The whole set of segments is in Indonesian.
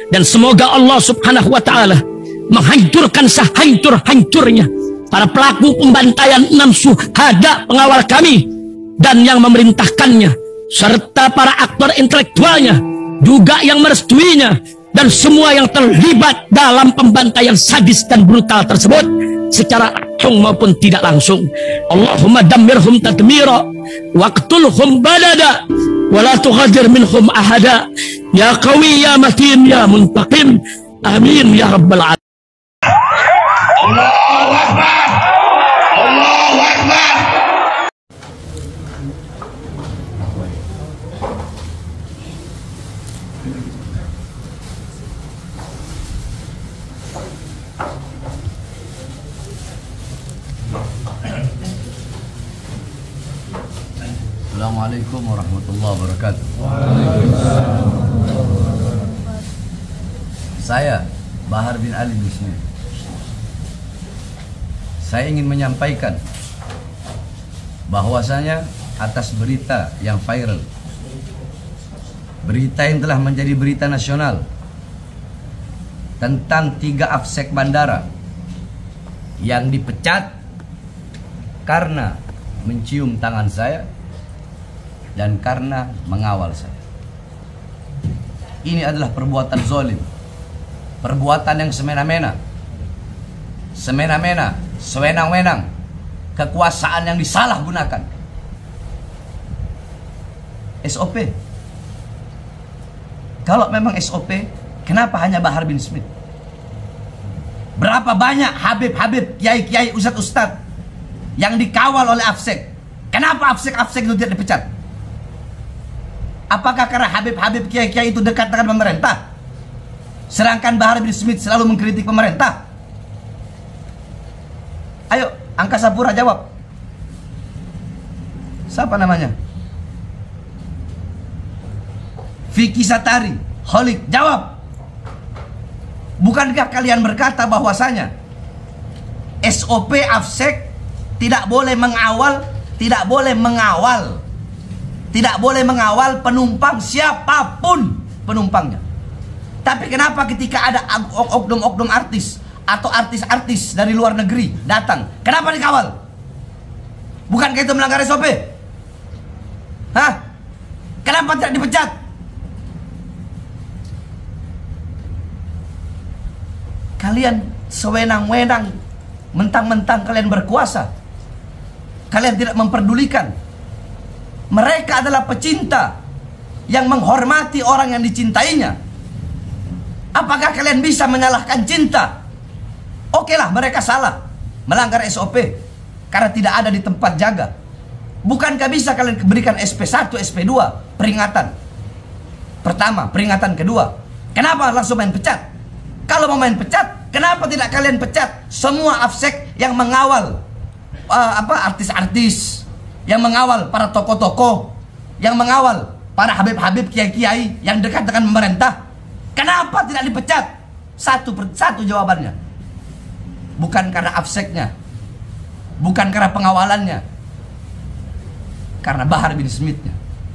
Dan semoga Allah subhanahu wa ta'ala menghancurkan sehancur-hancurnya para pelaku pembantaian 6 syuhada pengawal kami dan yang memerintahkannya, serta para aktor intelektualnya juga yang merestuinya, dan semua yang terlibat dalam pembantaian sadis dan brutal tersebut secara langsung maupun tidak langsung. Allahumma dammirhum tadmira waqtulhum badada wala tughadir minhum ahada ya qawi ya matin ya muntaqim amin ya rabbal alamin. Allahu Akbar, Allahu Akbar. Assalamualaikum warahmatullahi wabarakatuh. Saya Bahar bin Ali bin Smith. Saya ingin menyampaikan bahwasanya atas berita yang viral, berita yang telah menjadi berita nasional tentang 3 afsek bandara yang dipecat karena mencium tangan saya dan karena mengawal saya. Ini adalah perbuatan zalim, perbuatan yang semena-mena, sewenang-wenang, kekuasaan yang disalahgunakan. SOP. Kalau memang SOP, kenapa hanya Bahar bin Smith? Berapa banyak Habib-Habib, Kiai-Kiai, Ustadz-Ustadz yang dikawal oleh afsek? Kenapa afsek-afsek itu tidak dipecat? Apakah karena Habib-Habib, Kiai-Kiai itu dekat dengan pemerintah, sedangkan Bahar bin Smith selalu mengkritik pemerintah? Ayo, Angkasa Pura jawab. Siapa namanya? Vicky Satari, Holik, jawab. Bukankah kalian berkata bahwasanya SOP afsek tidak boleh mengawal, tidak boleh mengawal penumpang siapapun penumpangnya. Tapi kenapa ketika ada oknum-oknum artis atau artis-artis dari luar negeri datang, kenapa dikawal? Bukankah itu melanggar SOP? Hah? Kenapa tidak dipecat? Kalian sewenang-wenang, mentang-mentang kalian berkuasa, kalian tidak memperdulikan. Mereka adalah pecinta yang menghormati orang yang dicintainya. Apakah kalian bisa menyalahkan cinta? Oke lah, mereka salah, melanggar SOP karena tidak ada di tempat jaga. Bukankah bisa kalian berikan SP1, SP2 peringatan pertama, peringatan kedua? Kenapa langsung main pecat? Kalau mau main pecat, kenapa tidak kalian pecat semua afsek yang mengawal artis-artis, yang mengawal para tokoh-tokoh, yang mengawal para habib-habib, kiai-kiai yang dekat dengan pemerintah? Kenapa tidak dipecat? Satu jawabannya. Bukan karena afseknya, bukan karena pengawalannya, karena Bahar bin Smith-nya.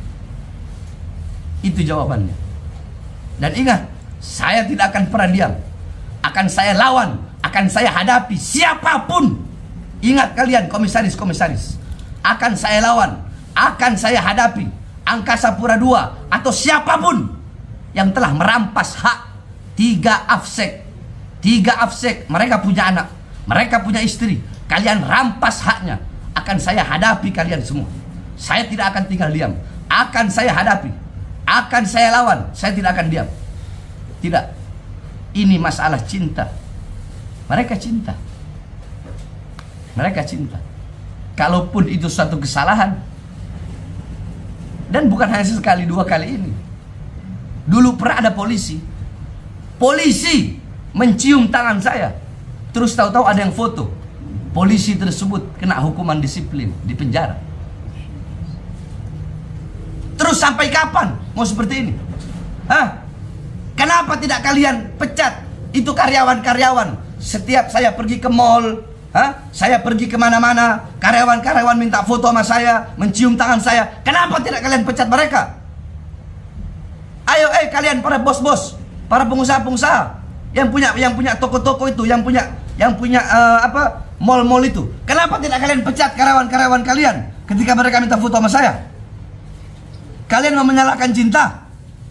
Itu jawabannya. Dan ingat, saya tidak akan pernah diam. Akan saya lawan, akan saya hadapi siapapun. Ingat kalian komisaris-komisaris, akan saya lawan, akan saya hadapi Angkasa Pura II atau siapapun yang telah merampas hak 3 afsek. 3 afsek, mereka punya anak, mereka punya istri, kalian rampas haknya. Akan saya hadapi kalian semua. Saya tidak akan tinggal diam. Akan saya hadapi, akan saya lawan. Saya tidak akan diam. Tidak. Ini masalah cinta. Mereka cinta. Mereka cinta. Kalaupun itu suatu kesalahan, dan bukan hanya sekali 2 kali ini. Dulu pernah ada polisi mencium tangan saya, terus tahu-tahu ada yang foto. Polisi tersebut kena hukuman disiplin di penjara. Terus sampai kapan mau seperti ini? Hah? Kenapa tidak kalian pecat itu karyawan-karyawan? Setiap saya pergi ke mall, saya pergi kemana-mana, karyawan-karyawan minta foto sama saya, mencium tangan saya. Kenapa tidak kalian pecat mereka? Ayo, kalian para bos-bos, para pengusaha-pengusaha yang punya toko-toko itu, yang punya mall-mall itu. Kenapa tidak kalian pecat karyawan-karyawan kalian ketika mereka minta foto sama saya? Kalian mau menyalahkan cinta?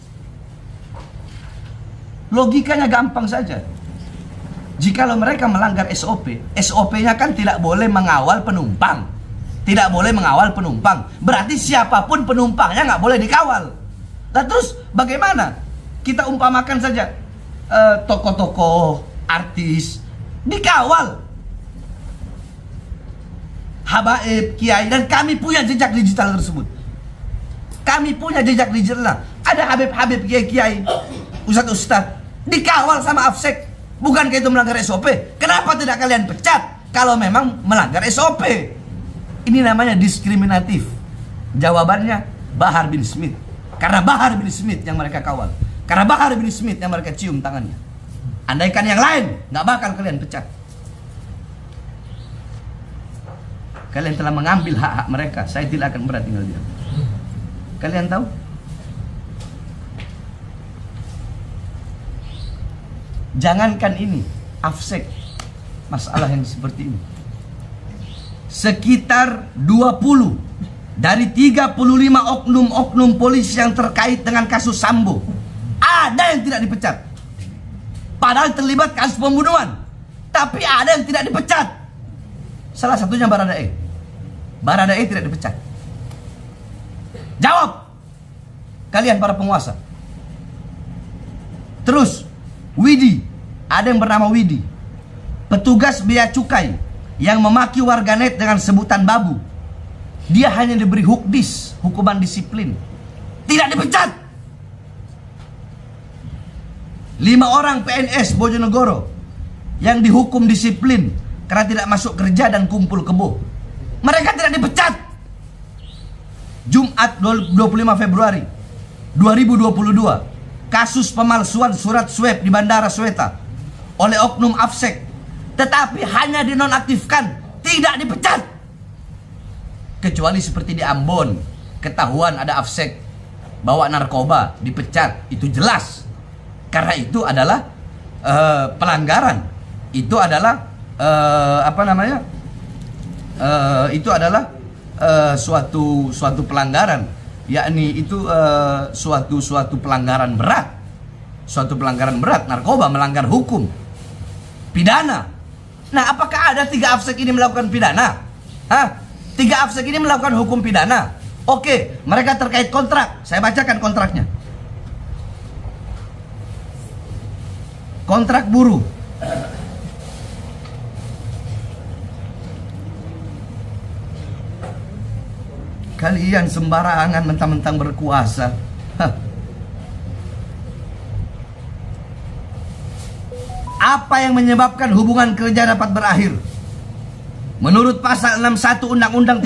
Logikanya gampang saja. Jikalau mereka melanggar SOP, SOP-nya kan tidak boleh mengawal penumpang. Tidak boleh mengawal penumpang. Berarti siapapun penumpangnya nggak boleh dikawal. Nah terus bagaimana? Kita umpamakan saja tokoh-tokoh, artis dikawal, habaib, kiai, dan kami punya jejak digital tersebut. Kami punya jejak digital. Ada habib-habib, kiai-kiai, ustadz-ustadz dikawal sama Afsek. Bukankah itu melanggar SOP? Kenapa tidak kalian pecat kalau memang melanggar SOP? Ini namanya diskriminatif. Jawabannya Bahar bin Smith. Karena Bahar bin Smith yang mereka kawal. Karena Bahar bin Smith yang mereka cium tangannya. Andaikan yang lain, nggak bakal kalian pecat. Kalian telah mengambil hak-hak mereka. Saya tidak akan pernah tinggal diam. Kalian tahu? Jangankan ini, Afsek, masalah yang seperti ini. Sekitar 20 dari 35 oknum-oknum polisi yang terkait dengan kasus Sambo, ada yang tidak dipecat. Padahal terlibat kasus pembunuhan, tapi ada yang tidak dipecat. Salah satunya Baradae. Baradae tidak dipecat. Jawab kalian para penguasa. Terus Widi, ada yang bernama Widi, petugas bea cukai yang memaki warganet dengan sebutan babu. Dia hanya diberi hukdis, hukuman disiplin, tidak dipecat. 5 orang PNS Bojonegoro yang dihukum disiplin karena tidak masuk kerja dan kumpul kebo, mereka tidak dipecat. Jumat 25 Februari 2022, kasus pemalsuan surat swab di Bandara Sweta oleh oknum Afsek, tetapi hanya dinonaktifkan, tidak dipecat. Kecuali seperti di Ambon, ketahuan ada Afsek bawa narkoba, dipecat, itu jelas. Karena itu adalah pelanggaran. Itu adalah itu adalah suatu pelanggaran. Yakni itu suatu pelanggaran berat. Suatu pelanggaran berat, narkoba, melanggar hukum pidana. Nah, apakah ada 3 Afsek ini melakukan pidana? 3 Afsek ini melakukan hukum pidana. Oke, mereka terkait kontrak. Saya bacakan kontraknya. Kontrak buruh. Kalian sembarangan mentang-mentang berkuasa. Apa yang menyebabkan hubungan kerja dapat berakhir? Menurut pasal 61 Undang-Undang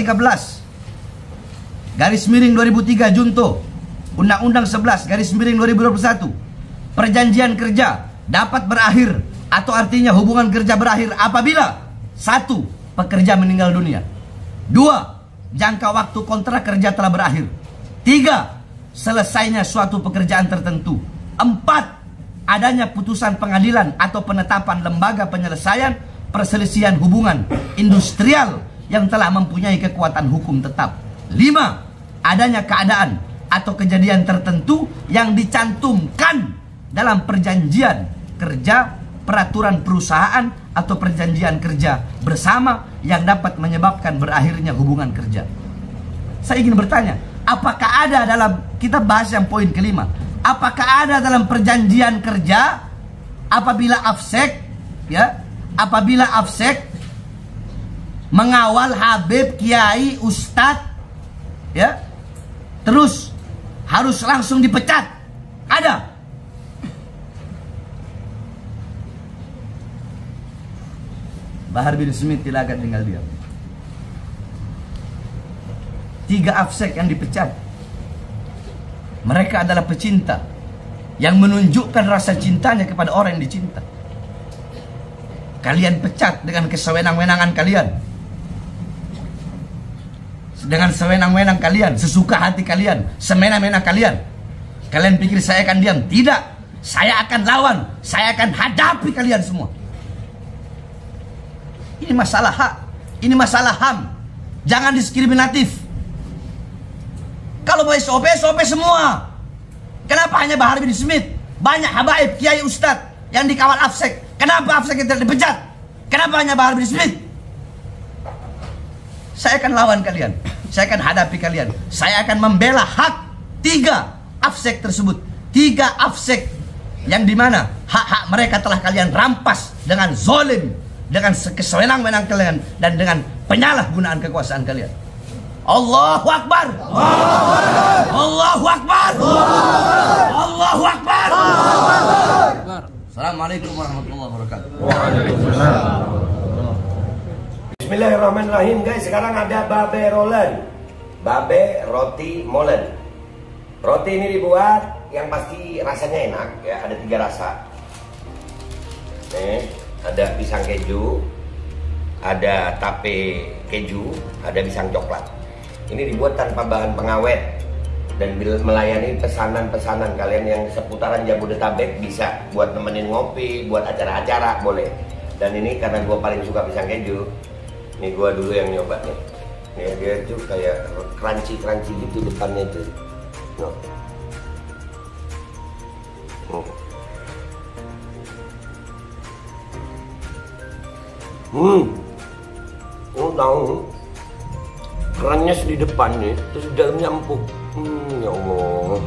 13 garis miring 2003 Junto, Undang-Undang 11 garis miring 2021, perjanjian kerja dapat berakhir atau artinya hubungan kerja berakhir apabila 1. Pekerja meninggal dunia, 2. Jangka waktu kontrak kerja telah berakhir, 3. Selesainya suatu pekerjaan tertentu, 4. Adanya putusan pengadilan atau penetapan lembaga penyelesaian perselisihan hubungan industrial yang telah mempunyai kekuatan hukum tetap, 5. Adanya keadaan atau kejadian tertentu yang dicantumkan dalam perjanjian kerja, peraturan perusahaan atau perjanjian kerja bersama yang dapat menyebabkan berakhirnya hubungan kerja. Saya ingin bertanya, apakah ada dalam, kita bahas yang poin kelima, apakah ada dalam perjanjian kerja apabila Afsek, ya, apabila Afsek mengawal habib, kiai, ustadz, ya, terus harus langsung dipecat? Ada? Bahar bin Smith tidak akan tinggal diam. 3 Afsek yang dipecat, mereka adalah pecinta yang menunjukkan rasa cintanya kepada orang yang dicinta. Kalian pecat dengan kesewenang-wenangan kalian, dengan sewenang-wenang kalian, sesuka hati kalian, semena-mena kalian. Kalian pikir saya akan diam? Tidak. saya akan lawan, saya akan hadapi kalian semua. Ini masalah hak, ini masalah HAM. Jangan diskriminatif. Kalau mau SOP, SOP semua. Kenapa hanya Bahar bin Smith? Banyak habaib, kiai, ustadz yang dikawal Afsek. Kenapa Afsek tidak dipecat? Kenapa hanya Bahar bin Smith? Saya akan lawan kalian. Saya akan hadapi kalian. Saya akan membela hak 3 Afsek tersebut. 3 Afsek yang dimana hak-hak mereka telah kalian rampas dengan zolim, dengan kesewenang-wenang kalian, dan dengan penyalahgunaan kekuasaan kalian. Allahu Akbar. Allahu Akbar. Allahu Akbar. Assalamualaikum warahmatullahi wabarakatuh. Bismillahirrahmanirrahim guys. Sekarang ada babe rolen, babe roti molen. Roti ini dibuat yang pasti rasanya enak ya. Ada 3 rasa. Nih, ada pisang keju, ada tape keju, ada pisang coklat. Ini dibuat tanpa bahan pengawet dan melayani pesanan-pesanan kalian yang seputaran Jabodetabek. Bisa buat nemenin ngopi, buat acara-acara boleh. Dan ini karena gua paling suka pisang keju, ini gua dulu yang nyoba nih. Nih dia tuh kayak crunchy gitu depannya tuh. No. Tahu kerannya di depan nih, terus di dalamnya empuk. Ya Allah.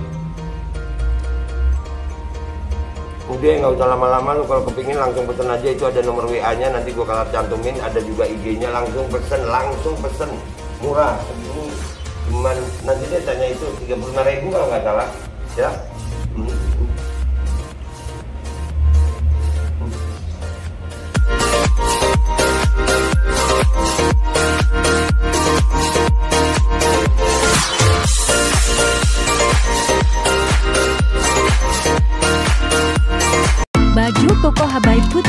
Udah nggak usah lama-lama, lu kalau kepingin langsung pesen aja. Itu ada nomor WA-nya, nanti gua kalau cantumin. Ada juga IG-nya, langsung pesen. Murah. Ini cuman nanti dia tanya itu 35.000 kalau nggak salah. Ya. Baju koko Habaib Putih